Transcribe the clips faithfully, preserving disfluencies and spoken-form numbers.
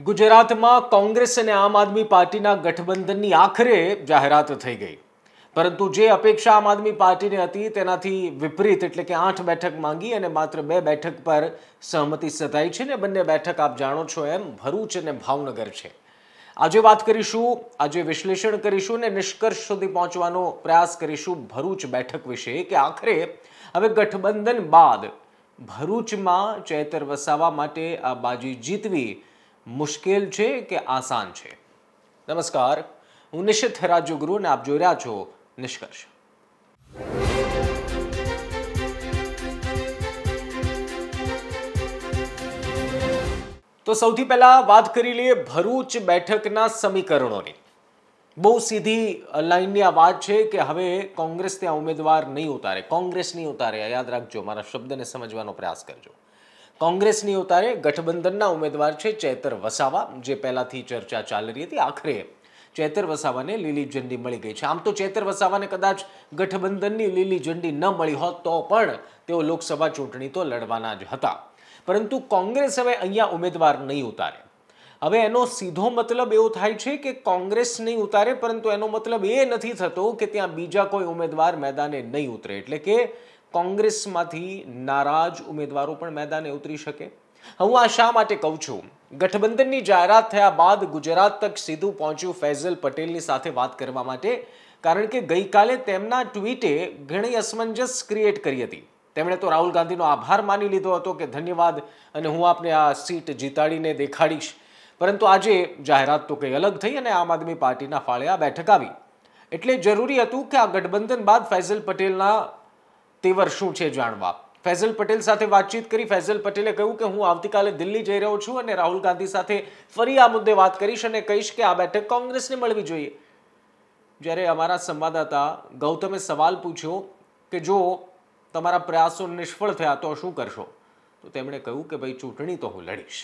ગુજરાતમાં કોંગ્રેસ અને આમ આદમી પાર્ટીના ગઠબંધનની આખરે જાહેરાત થઈ ગઈ, પરંતુ જે અપેક્ષા આમ આદમી પાર્ટીને હતી તેનાથી વિપરીત, એટલે કે આઠ બેઠક માંગી અને માત્ર બે બેઠક પર સહમતિ સધાઈ છે ને બંને બેઠક આપ જાણો છો એમ ભરૂચ અને ભાવનગર છે. આજે વાત કરીશું, આજે વિશ્લેષણ કરીશું અને નિષ્કર્ષ સુધી પહોંચવાનો પ્રયાસ કરીશું ભરૂચ બેઠક વિશે કે આખરે હવે ગઠબંધન બાદ ભરૂચમાં ચેતર વસાવા માટે આ બાજી જીતવી મુશ્કેલ છે કે આસાન છે. નમસ્કાર, હું નિશિત રાજુગુરુ અને આપ જોઈ રહ્યા છો નિષ્કર્ષ. તો સૌથી પહેલા વાત કરી લઈએ ભરૂચ બેઠકના સમીકરણોની. બહુ સીધી લાઈનની આ વાત છે કે હવે કોંગ્રેસ ત્યાં ઉમેદવાર નહીં ઉતારે, કોંગ્રેસ નહીં ઉતારે. યાદ રાખજો, મારા શબ્દને સમજવાનો પ્રયાસ કરજો. કોંગ્રેસ નહીં ઉતારે, ગઠબંધનના ઉમેદવાર છે ચેતર વસાવા, જે પહેલાથી ચર્ચા ચાલી રહી હતી. આખરે ચેતર વસાવાને લીલી ઝંડી મળી ગઈ છે. આમ તો ચેતર વસાવાને કદાચ ગઠબંધનની લીલી ઝંડી ન મળી હોત તો પણ તેઓ લોકસભા ચૂંટણી તો લડવાના જ હતા, પરંતુ કોંગ્રેસ હવે અહીંયા ઉમેદવાર નહીં ઉતારે. હવે એનો સીધો મતલબ એવો થાય છે કે કોંગ્રેસ નહીં ઉતારે, પરંતુ એનો મતલબ એ નથી થતો કે ત્યાં બીજા કોઈ ઉમેદવાર મેદાને નહીં ઉતરે, એટલે કે કોંગ્રેસમાંથી નારાજ ઉમેદવારો પણ મેદાને ઉતરી શકે. હું આ શા માટે કહું છું? ગઠબંધનની જાહેરાત થયા બાદ ગુજરાત તક સીધું પહોંચ્યું ફૈઝલ પટેલની સાથે વાત કરવા માટે, કારણ કે ગઈકાલે તેમના ટ્વીટે ઘણી અસમંજસ ક્રિએટ કરી હતી. તેમણે તો રાહુલ ગાંધીનો આભાર માની લીધો હતો કે ધન્યવાદ અને હું આપને આ સીટ જીતાડીને દેખાડીશ, પરંતુ આજે જાહેરાત તો કંઈ અલગ થઈ અને આમ આદમી પાર્ટીના ફાળે આ બેઠક આવી. એટલે જરૂરી હતું કે આ ગઠબંધન બાદ ફૈઝલ પટેલના તેવર શું છે જાણવા. ફૈઝલ પટેલ સાથે વાતચીત કરી. ફૈઝલ પટેલે કહ્યું કે હું આવતીકાલે દિલ્હી જઈ રહ્યો છું અને રાહુલ ગાંધી સાથે ફરી આ મુદ્દે વાત કરીશ અને કહીશ કે આ બેઠક કોંગ્રેસને મળવી જોઈએ. જ્યારે અમારા સંવાદદાતા ગૌતમે સવાલ પૂછ્યો કે જો તમારા પ્રયાસો નિષ્ફળ થયા તો શું કરશો, તો તેમણે કહ્યું કે ભાઈ ચૂંટણી તો હું લડીશ.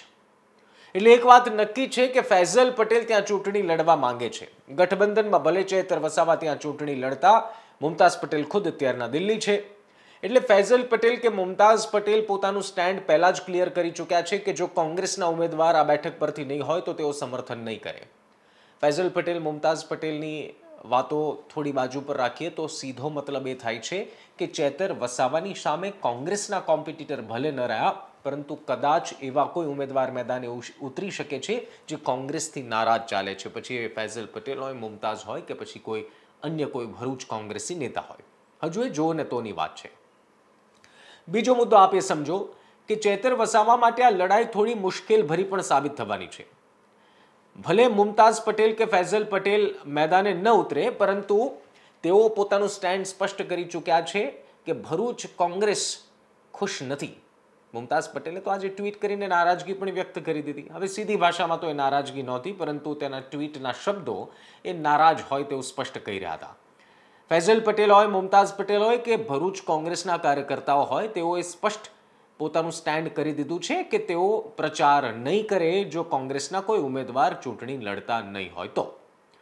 એટલે એક વાત નક્કી છે કે ફૈઝલ પટેલ ત્યાં ચૂંટણી લડવા માંગે છે. ગઠબંધનમાં ભલે ચેતર વસાવા ત્યાં ચૂંટણી લડતા, મુમતાઝ પટેલ ખુદ અત્યારના દિલ્હી છે. એટલે ફૈઝલ પટેલ કે મુમતાઝ પટેલ પોતાનું સ્ટેન્ડ પહેલા જ ક્લિયર કરી ચૂક્યા છે કે જો કોંગ્રેસના ઉમેદવાર આ બેઠક પરથી નહીં હોય તો તેઓ સમર્થન નહીં કરે. ફૈઝલ પટેલ મુમતાઝ પટેલની વાતો થોડી બાજુ પર રાખીએ તો સીધો મતલબ એ થાય છે કે ચેતર વસાવાની સામે કોંગ્રેસના કોમ્પિટિટર ભલે ન રહ્યા, પરંતુ કદાચ એવા કોઈ ઉમેદવાર મેદાને ઉતરી શકે છે જે કોંગ્રેસથી નારાજ ચાલે છે, પછી એ ફૈઝલ પટેલ હોય, મુમતાઝ હોય કે પછી કોઈ અન્ય કોઈ ભરૂચ કોંગ્રેસી નેતા હોય. હજુ એ જો ને તોની વાત છે. બીજો મુદ્દો આપ એ સમજો કે ચેતર વસાવા માટે આ લડાઈ થોડી મુશ્કેલ ભરી પણ સાબિત થવાની છે. ભલે મુમતાઝ પટેલ કે ફૈઝલ પટેલ મેદાને ન ઉતરે, પરંતુ તેઓ પોતાનું સ્ટેન્ડ સ્પષ્ટ કરી ચૂક્યા છે કે ભરૂચ કોંગ્રેસ ખુશ નથી. મુમતાઝ પટેલે તો આજે ટ્વીટ કરીને નારાજગી પણ વ્યક્ત કરી દીધી. હવે સીધી ભાષામાં તો એ નારાજગી નહોતી, પરંતુ તેના ટ્વીટના શબ્દો એ નારાજ હોય તેવું સ્પષ્ટ કહી રહ્યા હતા. ફૈઝલ પટેલ હોય, મુમતાઝ પટેલ હોય કે ભરૂચ કોંગ્રેસના કાર્યકર્તાઓ હોય, તેઓએ સ્પષ્ટ પોતાનું સ્ટેન્ડ કરી દીધું છે કે તેઓ પ્રચાર નહીં કરે જો કોંગ્રેસના કોઈ ઉમેદવાર ચૂંટણી લડતા નહીં હોય તો.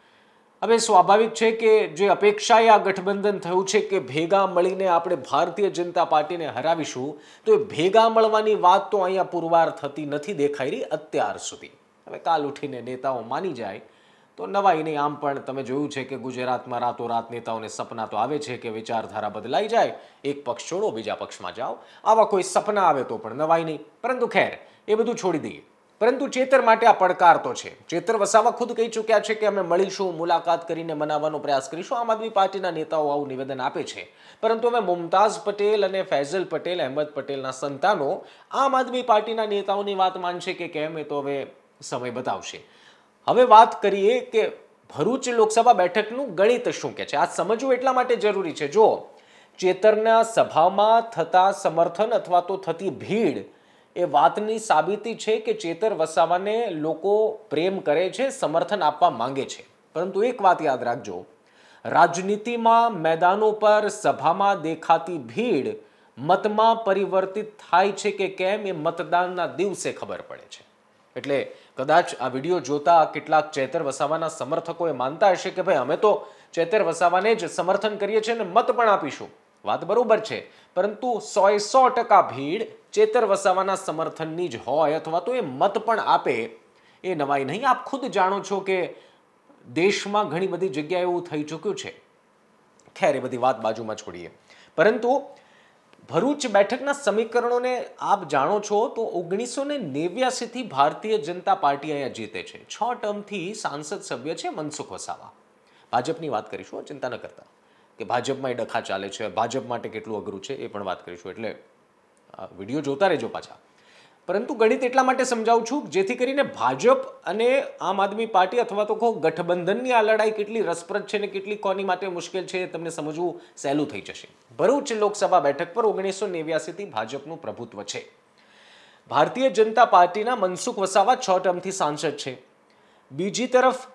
હવે સ્વાભાવિક છે કે જે અપેક્ષાએ આ ગઠબંધન થયું છે કે ભેગા મળીને આપણે ભારતીય જનતા પાર્ટીને હરાવીશું, તો એ ભેગા મળવાની વાત તો અહીંયા પુરવાર થતી નથી દેખાઈ રહી અત્યાર સુધી. હવે કાલ ઉઠીને નેતાઓ માની જાય તો નવાઈ નહીં. આમ પણ તમે જોયું છે કે ગુજરાતમાં રાતોરાત નેતાઓને સપના તો આવે છે કે વિચારધારા બદલાઈ જાય, એક પક્ષ છોડો બીજા પક્ષમાં જાઓ. આવા કોઈ સપના આવે તો પણ નવાઈ નહીં, પરંતુ ખેર એ બધું છોડી દઈએ. પરંતુ ચેતર માટે આ પડકાર તો છે. ચેતર વસાવા ખુદ કહી ચૂક્યા છે કે અમે મળીશું, મુલાકાત કરીને મનાવવાનો પ્રયાસ કરીશું. આમ આદમી પાર્ટીના નેતાઓ આવું નિવેદન આપે છે, પરંતુ હવે મુમતાઝ પટેલ અને ફૈઝલ પટેલ, અહેમદ પટેલના સંતાનો આમ આદમી પાર્ટીના નેતાઓની વાત માનશે કે કેમ, એ તો હવે સમય બતાવશે. હવે વાત કરીએ કે ભરૂચ લોકસભા બેઠકનું ગણિત શું કે છે. આ સમજવું એટલા માટે જરૂરી છે. જો ચેતરના સભામાં થતા સમર્થન અથવા તો થતી ભીડ એ વાતની સાબિતી છે કે ચેતર વસાવાને લોકો પ્રેમ કરે છે, સમર્થન આપવા માંગે છે. પરંતુ એક વાત યાદ રાખજો, રાજનીતિમાં મેદાનો પર સભામાં દેખાતી ભીડ મતમાં પરિવર્તિત થાય છે કે કેમ એ મતદાનના દિવસે ખબર પડે છે. એટલે કદાચ આ વિડીયો જોતા કેટલાક ચેતર વસાવાના સમર્થકો એ માનતા હશે કે ભાઈ અમે તો ચેતર વસાવાને જ સમર્થન કરીએ છીએ અને મત પણ આપીશું. વાત બરોબર છે, પરંતુ સો એ સો ટકા ભીડ ચેતર વસાવાના સમર્થનની જ હોય અથવા તો એ મત પણ આપે એ નવાઈ નહીં. આપ ખુદ જાણો છો કે દેશમાં ઘણી બધી જગ્યાએ એવું થઈ ચૂક્યું છે. ખેર એ બધી વાત બાજુમાં છોડીએ, પરંતુ ભરૂચ બેઠકના સમીકરણોને આપ જાણો છો તો ઓગણીસો ને નેવ્યાસીથી ભારતીય જનતા પાર્ટી અહીંયા જીતે છે. છ ટર્મથી સાંસદ સભ્ય છે મનસુખ વસાવા. ભાજપની વાત કરીશું, ચિંતા ન કરતા, કે ભાજપમાં એ ડખા ચાલે છે, ભાજપ માટે કેટલું અઘરું છે એ પણ વાત કરીશું, એટલે વિડીયો જોતા રહેજો પાછા. પરંતુ ગણિત એટલા માટે સમજાવું છું જેથી કરીને ભાજપ અને આમ આદમી પાર્ટી અથવા તો કહો ગઠબંધનની આ લડાઈ કેટલી રસપ્રદ છે ને કેટલી કોની માટે મુશ્કેલ છે એ તમને સમજવું સહેલું થઈ જશે. ભરૂચ લોકસભા બેઠક પર ઓગણીસો નેવ્યાસીથી ભાજપનું પ્રભુત્વ છે. ભારતીય જનતા પાર્ટીના મનસુખ વસાવા છ ટર્મથી સાંસદ છે. બીજી તરફ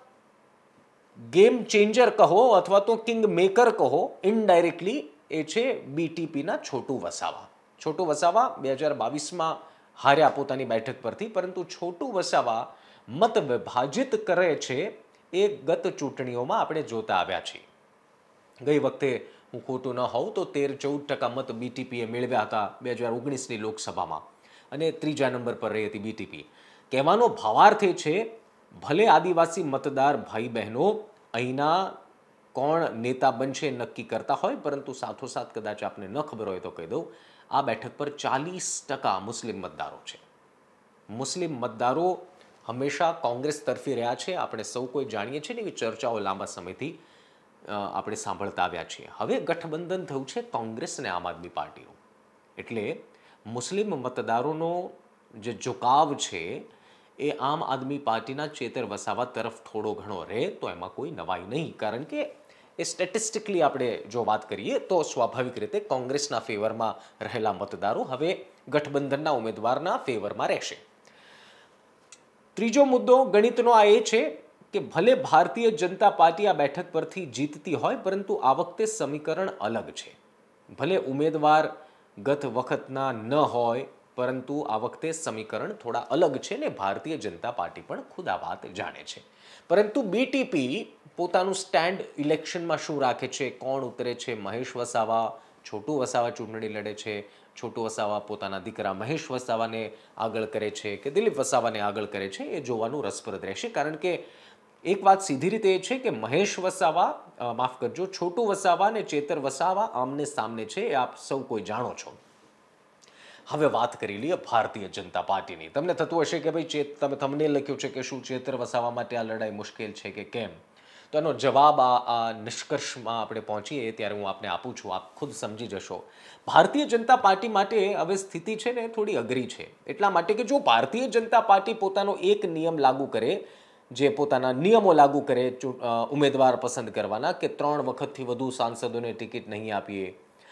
ગેમ ચેન્જર કહો અથવા તો કિંગ મેકર કહો, ઇનડાયરેક્ટલી એ છે બીટીપીના છોટુ વસાવા. છોટુ વસાવા બે હજાર બાવીસમાં હાર્યા પોતાની બેઠક પરથી, પરંતુ છોટુ વસાવા મત વિભાજિત કરે છે એ ગત ચૂંટણીઓમાં આપણે જોતા આવ્યા છીએ. ગઈ વખતે હું ખોટું ન હોઉં તો તેર ચૌદ ટકા મત બીટીપીએ મેળવ્યા હતા બે હજાર ઓગણીસની લોકસભામાં, અને ત્રીજા નંબર પર રહી હતી બીટીપી. કહેવાનો ભાવાર્થ એ છે, ભલે આદિવાસી મતદાર ભાઈ બહેનો અહીંના કોણ નેતા બનશે નક્કી કરતા હોય, પરંતુ સાથોસાથ કદાચ આપને ન ખબર હોય તો કહી દઉં, આ બેઠક પર ચાલીસ ટકા મુસ્લિમ મતદારો છે. મુસ્લિમ મતદારો હંમેશા કોંગ્રેસ તરફી રહ્યા છે, આપણે સૌ કોઈ જાણીએ છીએ ને એવી ચર્ચાઓ લાંબા સમયથી આપણે સાંભળતા આવ્યા છીએ. હવે ગઠબંધન થયું છે કોંગ્રેસ અને આમ આદમી પાર્ટીનું, એટલે મુસ્લિમ મતદારોનો જે ઝુકાવ છે એ આમ આદમી પાર્ટીના ચેતર વસાવા તરફ થોડો ઘણો રહે તો એમાં કોઈ નવાઈ નહીં, કારણ કે એ સ્ટેટિસ્ટિકલી આપણે જો વાત કરીએ તો સ્વાભાવિક રીતે કોંગ્રેસના ફેવરમાં રહેલા મતદારો હવે ગઠબંધનના ઉમેદવારના ફેવરમાં રહેશે. ત્રીજો મુદ્દો ગણિતનો આ એ છે કે ભલે ભારતીય જનતા પાર્ટી આ બેઠક પરથી જીતતી હોય, પરંતુ આ વખતે સમીકરણ અલગ છે. ભલે ઉમેદવાર ગત વખતના ન હોય, પરંતુ આ વખતે સમીકરણ થોડા અલગ છે ને ભારતીય જનતા પાર્ટી પણ ખુદ આ વાત જાણે છે. પરંતુ બીટીપી પોતાનું સ્ટેન્ડ ઇલેક્શનમાં શું રાખે છે, કોણ ઉતરે છે, મહેશ વસાવા, છોટુ વસાવા ચૂંટણી લડે છે, છોટુ વસાવા પોતાના દીકરા મહેશ વસાવાને આગળ કરે છે કે દિલીપ વસાવાને આગળ કરે છે, એ જોવાનું રસપ્રદ રહેશે. કારણ કે એક વાત સીધી રીતે એ છે કે મહેશ વસાવા માફ કરજો છોટુ વસાવા અને ચેતર વસાવા આમને સામને છે, એ આપ સૌ કોઈ જાણો છો. હવે વાત કરી લઈએ ભારતીય જનતા પાર્ટીની. તમને થતું હશે કે ભાઈ ચેત તમે તમને લખ્યું છે કે શું ચેતર વસાવા માટે આ લડાઈ મુશ્કેલ છે કે કેમ, તો એનો જવાબ આ આ નિષ્કર્ષમાં આપણે પહોંચીએ ત્યારે હું આપને આપું છું, આપ ખુદ સમજી જશો. ભારતીય જનતા પાર્ટી માટે હવે સ્થિતિ છે ને થોડી અઘરી છે, એટલા માટે કે જો ભારતીય જનતા પાર્ટી પોતાનો એક નિયમ લાગુ કરે, જે પોતાના નિયમો લાગુ કરે ઉમેદવાર પસંદ કરવાના, કે ત્રણ વખતથી વધુ સાંસદોને ટિકિટ નહીં આપીએ,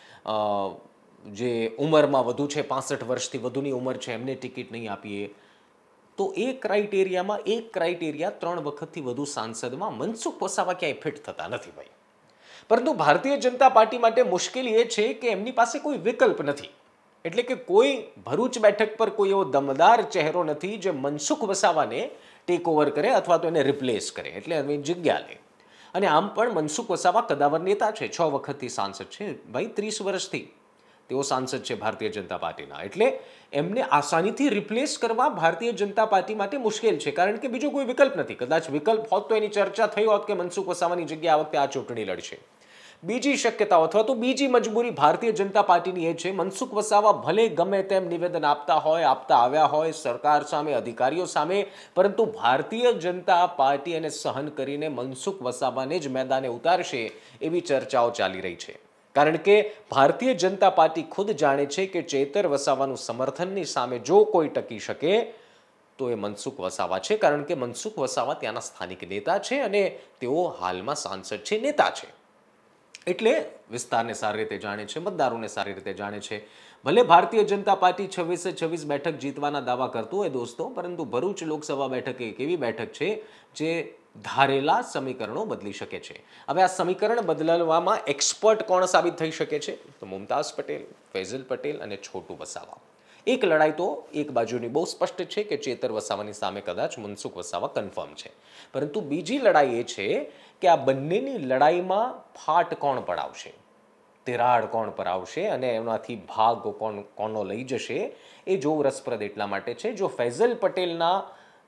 જે ઉંમરમાં વધુ છે પાસઠ વર્ષથી વધુની ઉંમર છે એમને ટિકિટ નહીં આપીએ, તો એ ક્રાઇટેરિયામાં એક ક્રાઇટેરિયા ત્રણ વખતથી વધુ સાંસદમાં મનસુખ વસાવા ક્યાંય ફિટ થતા નથી ભાઈ. પરંતુ ભારતીય જનતા પાર્ટી માટે મુશ્કેલી એ છે કે એમની પાસે કોઈ વિકલ્પ નથી, એટલે કે કોઈ ભરૂચ બેઠક પર કોઈ એવો દમદાર ચહેરો નથી જે મનસુખ વસાવાને ટેક ઓવર કરે અથવા તો એને રિપ્લેસ કરે, એટલે એની જગ્યા લે. અને આમ પણ મનસુખ વસાવા કદાવર નેતા છે, છ વખતથી સાંસદ છે ભાઈ, ત્રીસ વર્ષથી તેઓ સાંસદ છે ભારતીય જનતા પાર્ટીના, એટલે એમને આસાનીથી રિપ્લેસ કરવા ભારતીય જનતા પાર્ટી માટે મુશ્કેલ છે, કારણ કે બીજો કોઈ વિકલ્પ નથી. કદાચ વિકલ્પ હોત તો એની ચર્ચા થઈ હોત કે મનસુખ વસાવાની જગ્યાએ આ વખતે આ ચૂંટણી લડશે. બીજી શક્યતાઓ અથવા તો બીજી મજબૂરી ભારતીય જનતા પાર્ટીની એ છે, મનસુખ વસાવા ભલે ગમે તેમ નિવેદન આપતા હોય, આપતા આવ્યા હોય સરકાર સામે, અધિકારીઓ સામે, પરંતુ ભારતીય જનતા પાર્ટી એને સહન કરીને મનસુખ વસાવાને જ મેદાને ઉતારશે એવી ચર્ચાઓ ચાલી રહી છે. કારણ કે ભારતીય જનતા પાર્ટી ખુદ જાણે છે કે ચેતર વસાવાનું સમર્થનની સામે જો કોઈ ટકી શકે તો એ મનસુખ વસાવા છે, કારણ કે મનસુખ વસાવા ત્યાંના સ્થાનિક નેતા છે અને તેઓ હાલમાં સાંસદ છે, નેતા છે, એટલે વિસ્તારને સારી રીતે જાણે છે, મતદારોને સારી રીતે જાણે છે. ભલે ભારતીય જનતા પાર્ટી છવ્વીસે છવ્વીસ બેઠક જીતવાના દાવા કરતું હોય દોસ્તો, પરંતુ ભરૂચ લોકસભા બેઠક એક એવી બેઠક છે જે ધારેલા સમીકરણો બદલી શકે છે. હવે આ સમીકરણ બદલવામાં એક્સપર્ટ કોણ સાબિત થઈ શકે છે? તો મુમતાઝ પટેલ, ફૈઝલ પટેલ અને છોટુ વસાવા. એક લડાઈ તો એક બાજુની બહુ સ્પષ્ટ છે કે ચેતર વસાવાની સામે કદાચ મનસુખ વસાવા કન્ફર્મ છે, પરંતુ બીજી લડાઈ એ છે કે આ બંનેની લડાઈમાં ફાટ કોણ પડાવશે, તિરાડ કોણ પર આવશે અને એનાથી ભાગ કોણ કોનો લઈ જશે એ જોવું રસપ્રદ એટલા માટે છે. જો ફૈઝલ પટેલના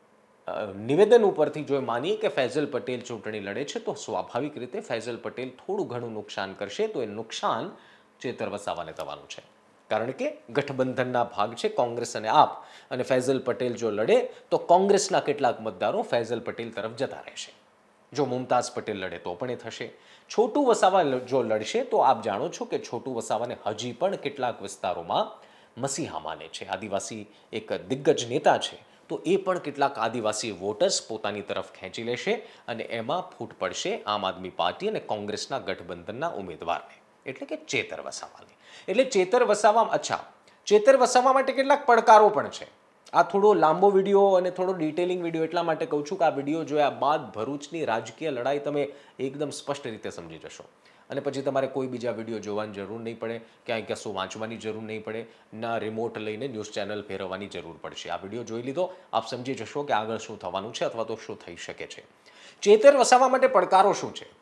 નિવેદન ઉપરથી જો માનીએ કે ફૈઝલ પટેલ ચૂંટણી લડે છે તો સ્વાભાવિક રીતે ફૈઝલ પટેલ થોડું ઘણું નુકસાન કરશે, તો એ નુકસાન ચેતર વસાવાને થવાનું છે. કારણ કે ગઠબંધનના ભાગ છે કોંગ્રેસ અને આપ, અને ફૈઝલ પટેલ જો લડે તો કોંગ્રેસના કેટલાક મતદારો ફૈઝલ પટેલ તરફ જતા રહેશે. જો મુમતાઝ પટેલ લડે તો પણ એ થશે. છોટુ વસાવા જો લડશે તો આપ જાણો છો કે છોટુ વસાવાને હજી પણ કેટલાક વિસ્તારોમાં મસીહા માને છે, આદિવાસી એક દિગ્ગજ નેતા છે, તો એ પણ કેટલાક આદિવાસી વોટર્સ પોતાની તરફ ખેંચી લેશે અને એમાં ફૂટ પડશે આમ આદમી પાર્ટી અને કોંગ્રેસના ગઠબંધનના ઉમેદવારને, એટલે કે ચેતર વસાવાને. એટલે ચેતર વસાવા અચ્છા ચેતર વસાવા માટે કેટલાક પડકારો પણ છે. આ થોડો લાંબો વિડીયો અને થોડો ડિટેલિંગ વિડીયો એટલા માટે કહું છું કે આ વિડીયો જોયા બાદ ભરૂચની રાજકીય લડાઈ તમે એકદમ સ્પષ્ટ રીતે સમજી જશો, અને પછી તમારે કોઈ બીજા વિડીયો જોવાની જરૂર નહીં પડે, ક્યાંય કશું વાંચવાની જરૂર નહીં પડે, ના રિમોટ લઈને ન્યૂઝ ચેનલ ફેરવવાની જરૂર પડશે. આ વિડીયો જોઈ લીધો, આપ સમજી જશો કે આગળ શું થવાનું છે અથવા તો શું થઈ શકે છે. ચેતર વસાવા માટે પડકારો શું છે?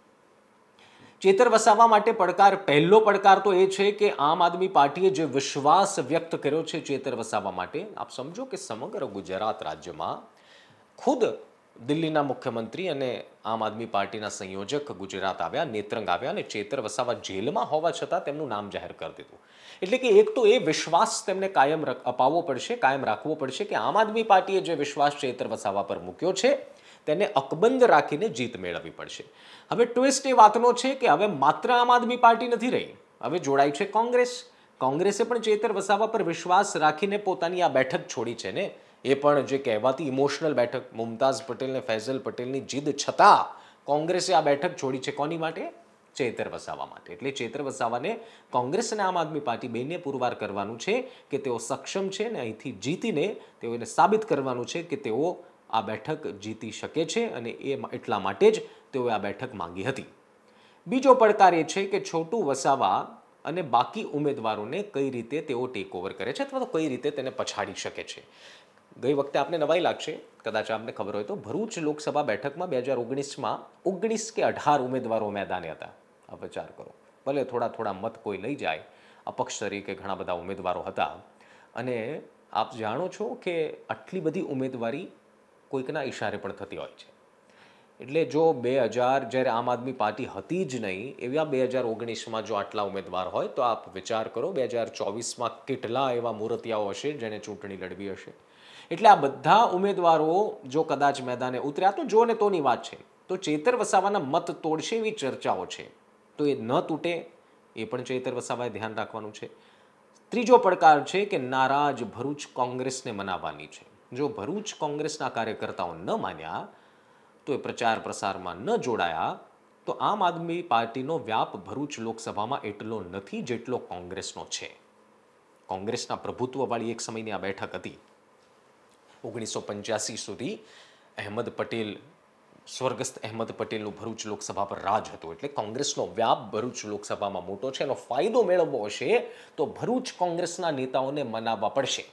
ચેતર વસાવા માટે પડકાર, પહેલો પડકાર તો એ છે કે આમ આદમી પાર્ટીએ જે વિશ્વાસ વ્યક્ત કર્યો છે ચેતર વસાવા માટે, આપ સમજો કે સમગ્ર ગુજરાત રાજ્યમાં ખુદ દિલ્હીના મુખ્યમંત્રી અને આમ આદમી પાર્ટીના સંયોજક ગુજરાત આવ્યા, નેત્રંગ આવ્યા, અને ચેતર વસાવા જેલમાં હોવા છતાં તેમનું નામ જાહેર કરી દીધું. એટલે કે એક તો એ વિશ્વાસ તેમને કાયમ અપાવવો પડશે, કાયમ રાખવો પડશે કે આમ આદમી પાર્ટીએ જે વિશ્વાસ ચેતર વસાવા પર મૂક્યો છે તેને અકબંધ રાખીને જીત મેળવવી પડશે. હવે ટ્વિસ્ટ એ વાતનો છે કે હવે માત્ર આમ આદમી પાર્ટી નથી રહી, હવે જોડાઈ છે કોંગ્રેસ. કોંગ્રેસે પણ ચેતર વસાવા પર વિશ્વાસ રાખીને પોતાની આ બેઠક છોડી છે ને, એ પણ જે કહેવાતી ઇમોશનલ બેઠક, મુમતાઝ પટેલ ને ફૈઝલ પટેલની જીદ છતાં કોંગ્રેસે આ બેઠક છોડી છે. કોની માટે? ચેતર વસાવા માટે. એટલે ચેતર વસાવાને કોંગ્રેસ અને આમ આદમી પાર્ટી બેને પુરવાર કરવાનું છે કે તેઓ સક્ષમ છે ને અહીંથી જીતીને તેઓને સાબિત કરવાનું છે કે તેઓ આ બેઠક જીતી શકે છે, અને એ એટલા માટે જ તેઓએ આ બેઠક માંગી હતી. બીજો પડકાર એ છે કે છોટુ વસાવા અને બાકી ઉમેદવારોને કઈ રીતે તેઓ ટેક ઓવર કરે છે અથવા તો કઈ રીતે તેને પછાડી શકે છે. ગઈ વખતે આપને નવાઈ લાગશે, કદાચ આપને ખબર હોય તો, ભરૂચ લોકસભા બેઠકમાં બે હજાર ઓગણીસમાં ઓગણીસ કે અઢાર ઉમેદવારો મેદાને હતા. આ વિચાર કરો, ભલે થોડા થોડા મત કોઈ લઈ જાય, અપક્ષ તરીકે ઘણા બધા ઉમેદવારો હતા, અને આપ જાણો છો કે આટલી બધી ઉમેદવારી કોઈકના ઈશારે પણ થતી હોય છે. એટલે જો બે હજાર જ્યારે આમ આદમી પાર્ટી હતી જ નહીં, એવા બે હજાર ઓગણીસમાં જો આટલા ઉમેદવાર હોય તો આપ વિચાર કરો બે હજાર ચોવીસમાં કેટલા એવા મૂર્તિયાઓ હશે જેને ચૂંટણી લડવી હશે. એટલે આ બધા ઉમેદવારો જો કદાચ મેદાને ઉતર્યા તો જો ને તોની વાત છે, તો ચેતર વસાવાના મત તોડશે એવી ચર્ચાઓ છે, તો એ ન તૂટે એ પણ ચેતર વસાવાએ ધ્યાન રાખવાનું છે. ત્રીજો પડકાર છે કે નારાજ ભરૂચ કોંગ્રેસને મનાવવાની છે. જો ભરૂચ કોંગ્રેસના કાર્યકર્તાઓ ન માન્યા, તો એ પ્રચાર પ્રસારમાં ન જોડાયા, તો આમ આદમી પાર્ટીનો વ્યાપ ભરૂચ લોકસભામાં એટલો નથી જેટલો કોંગ્રેસનો છે. કોંગ્રેસના પ્રભુત્વવાળી એક સમયની આ બેઠક હતી. ઓગણીસો પંચ્યાસી સુધી અહેમદ પટેલ, સ્વર્ગસ્થ અહેમદ પટેલનું ભરૂચ લોકસભા પર રાજ હતું. એટલે કોંગ્રેસનો વ્યાપ ભરૂચ લોકસભામાં મોટો છે. એનો ફાયદો મેળવવો હશે તો ભરૂચ કોંગ્રેસના નેતાઓને મનાવવા પડશે.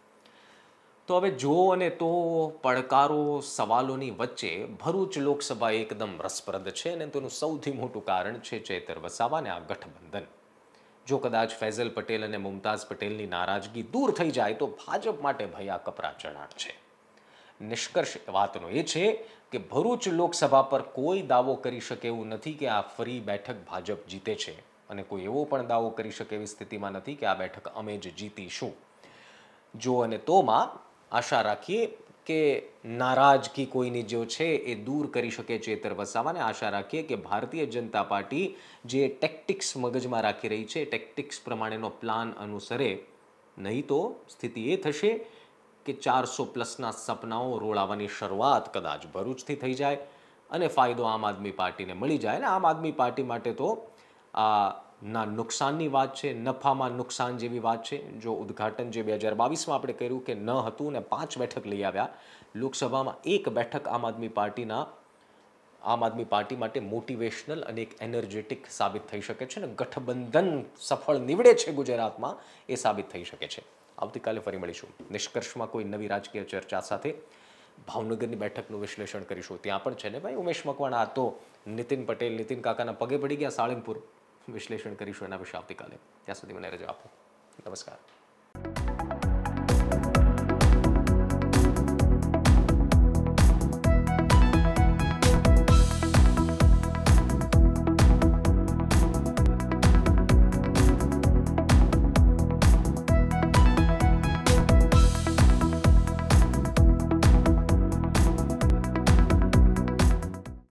તો હવે જો અને તો પડકારો, સવાલોની વચ્ચે ભરૂચ લોકસભા એકદમ રસપ્રદ છે, અને તેનું સૌથી મોટું કારણ છે ચેતર વસાવા અને આ ગઠબંધન. જો કદાચ ફૈઝલ પટેલ અને મુમતાઝ પટેલની નારાજગી દૂર થઈ જાય તો ભાજપ માટે ભયા કપરા ચઢાણ છે. નિષ્કર્ષ વાતનો એ છે કે ભરૂચ લોકસભા પર કોઈ દાવો કરી શકે એવું નથી કે આ ફરી બેઠક ભાજપ જીતે છે, અને કોઈ એવો પણ દાવો કરી શકે એવી સ્થિતિમાં નથી કે આ બેઠક અમે જ જીતીશું. જો અને તોમાં આશા રાખીએ કે નારાજગી કોઈની જો છે એ દૂર કરી શકે ચેતર વસાવાને. આશા રાખીએ કે ભારતીય જનતા પાર્ટી જે ટેક્ટિક્સ મગજમાં રાખી રહી છે, ટેક્ટિક્સ પ્રમાણેનો પ્લાન અનુસરે, નહીં તો સ્થિતિ એ થશે કે ચારસો પ્લસના સપનાઓ રોળાવાની શરૂઆત કદાચ ભરૂચથી થઈ જાય અને ફાયદો આમ આદમી પાર્ટીને મળી જાય. ને આમ આદમી પાર્ટી માટે તો આ ના નુકસાનની વાત છે, નફામાં નુકસાન જેવી વાત છે. જો ઉદ્ઘાટન જે બે હજાર બાવીસમાં આપણે કર્યું કે ન હતું ને પાંચ બેઠક લઈ આવ્યા લોકસભામાં, એક બેઠક આમ આદમી પાર્ટીના આમ આદમી પાર્ટી માટે મોટિવેશનલ અને એક એનર્જેટિક સાબિત થઈ શકે છે, ને ગઠબંધન સફળ નીવડે છે ગુજરાતમાં એ સાબિત થઈ શકે છે. આવતીકાલે ફરી મળીશું નિષ્કર્ષમાં કોઈ નવી રાજકીય ચર્ચા સાથે. ભાવનગરની બેઠકનું વિશ્લેષણ કરીશું. ત્યાં પણ છે ને ભાઈ ઉમેશ મકવાણા, આ તો નીતિન પટેલ, નીતિન કાકાના પગે પડી ગયા સાળંગપુર. વિશ્લેષણ કરીશું એના વિશે આવતીકાલે. ત્યાં સુધી મને રજા આપો. નમસ્કાર.